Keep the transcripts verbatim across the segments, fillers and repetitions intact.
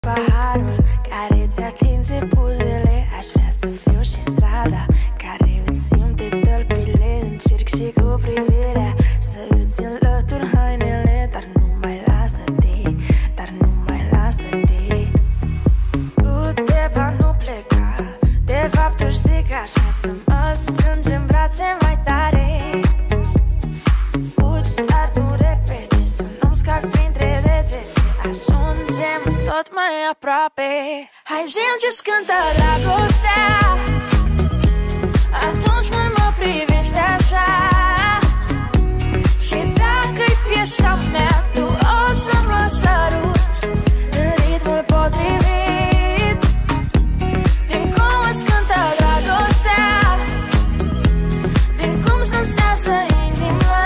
Paharul care ți atinge buzele, aș vrea să fiu și strada care îți simte tălpile. Încerc și cu privirea să îți înlătur hainele, dar nu mai lasă-te, dar nu mai lasă-te. Du-te, ba nu pleca, de fapt tu știi că aș vrea să mă strângi în brațe mai tare. Fugi, dar nu repede, să nu-mi scapi printre degete. Ajungem tot mai aproape. Hai zi-mi ce-ți cântă dragostea atunci când mă privești așa. Și dacă-i piesa mea, tu o să-mi luai sărut în ritmul potrivit. Din cum îți cântă dragostea, din cum-ți dansează inima.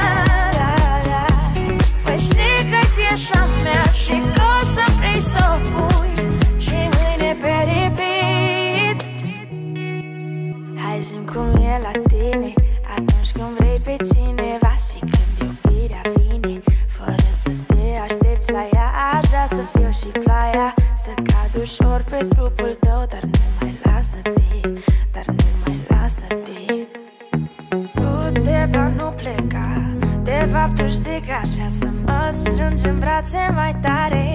Păi știi că-i piesa mea și că o să vrei să o pui și mâine pe repeat. Hai zi-mi cum e la tine atunci când vrei pe cineva și când iubirea vine fără să te aștepți la ea. Aș vrea să fiu și ploaia, să cad ușor pe trupul tău, dar nu mai lasă-te, dar nu mai lasă-te. Du-te, ba nu pleca, de fapt tu știi că aș vrea să mă strângi în brațe mai tare.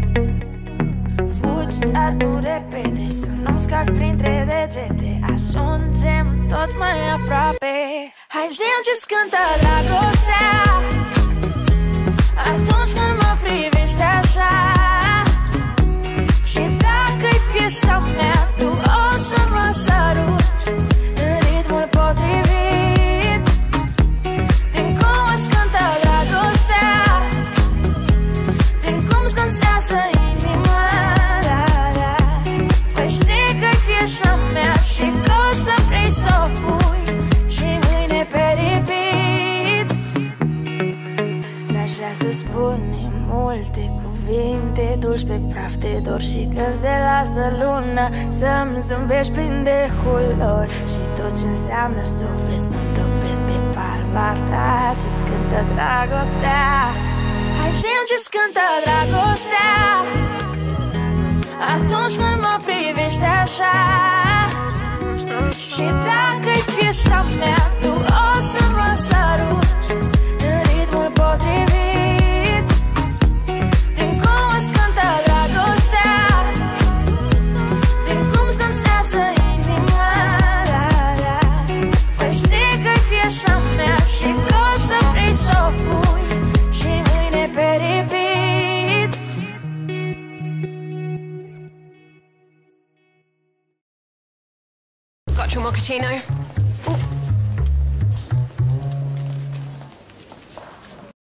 Fugi, dar nu repede, să nu-mi scapi printre degete. Ajungem tot mai aproape. Hai zi-mi ce-ți cântă dragostea atunci când mă privești așa. Și dacă-i piesa mea, tu o să-mi luai sărut în ritmul potrivit. Din cum îți cântă dragostea, din cum-ți dansează inima. Păi știi că-i piesa mea și că o să vrei să o pui și mâine pe repeat. N-aș vrea să spunem multe cuvinte dulci pe praf de dor, și când se lasă luna să-mi zâmbești plin de culori. Și tot ce înseamnă suflet să-mi topesc de palma ta ce-ți cântă dragostea. Hai zi-mi ce-ți cântă dragostea atunci când mă privești așa. Și dacă-i piesa mea, tu o să-mi luai sărut în ritmul potrivit. Din cum îți cântă dragostea, din cum-ți dansează inima. Păi știi că-i piesa mea și că o să vrei să o pui și mâine pe repeat. Got your mochaccino?